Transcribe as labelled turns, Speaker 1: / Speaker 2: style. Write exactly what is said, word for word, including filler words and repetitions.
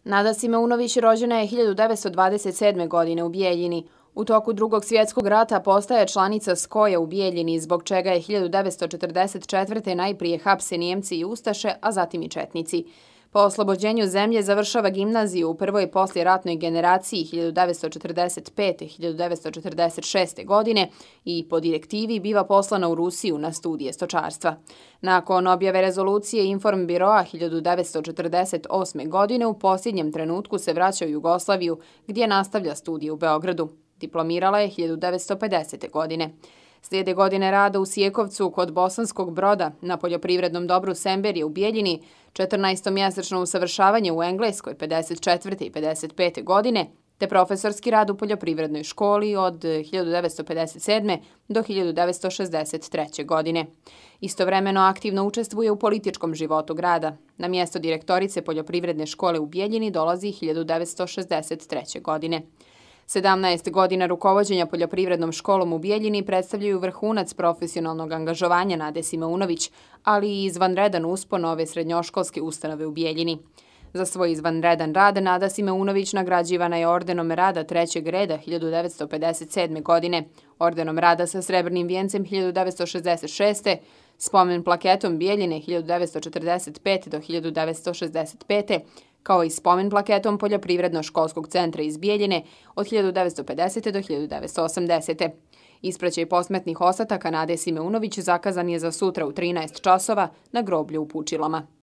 Speaker 1: Nada Simeunović rođena je hiljadu devetsto dvadeset sedme. godine u Bijeljini. U toku Drugog svjetskog rata postaje članica Skoja u Bijeljini, zbog čega je hiljadu devetsto četrdeset četvrte. najprije hapse Nijemci i Ustaše, a zatim i Četnici. Po oslobođenju zemlje završava gimnaziju u prvoj poslijeratnoj generaciji hiljadu devetsto četrdeset pete. do hiljadu devetsto četrdeset šeste. godine i po direktivi biva poslana u Rusiju na studije stočarstva. Nakon objave rezolucije Informbiroa hiljadu devetsto četrdeset osme. godine u posljednjem trenutku se vraća u Jugoslaviju, gdje nastavlja studije u Beogradu. Diplomirala je hiljadu devetsto pedesete. godine. Slijede godine rada u Sjekovcu kod Bosanskog Broda na poljoprivrednom dobru Semberije u Bijeljini, četrnaestomjesečno usavršavanje u Engleskoj pedeset četvrte. i pedeset pete. godine, te profesorski rad u poljoprivrednoj školi od hiljadu devetsto pedeset sedme. do hiljadu devetsto šezdeset treće. godine. Istovremeno aktivno učestvuje u političkom životu grada. Na mjesto direktorice poljoprivredne škole u Bijeljini dolazi hiljadu devetsto šezdeset treće. godine. sedamnaest godina rukovođenja poljoprivrednom školom u Bijeljini predstavljaju vrhunac profesionalnog angažovanja Nade Simeunović, ali i izvanredan uspon ove srednjoškolske ustanove u Bijeljini. Za svoj izvanredan rad Nada Simeunović nagrađivana je ordenom rada trećeg reda hiljadu devetsto pedeset sedme. godine, ordenom rada sa srebrnim vijencem hiljadu devetsto šezdeset šeste. spomen plaketom Bijeljine hiljadu devetsto četrdeset pete. do hiljadu devetsto šezdeset pete. kao i spomen plaketom Poljoprivredno-školskog centra iz Bijeljine od hiljadu devetsto pedesete. do hiljadu devetsto osamdesete. Ispraćaj posmrtnih ostataka Nade Simeunović zakazan je za sutra u trinaest časova na groblju u Pučilama.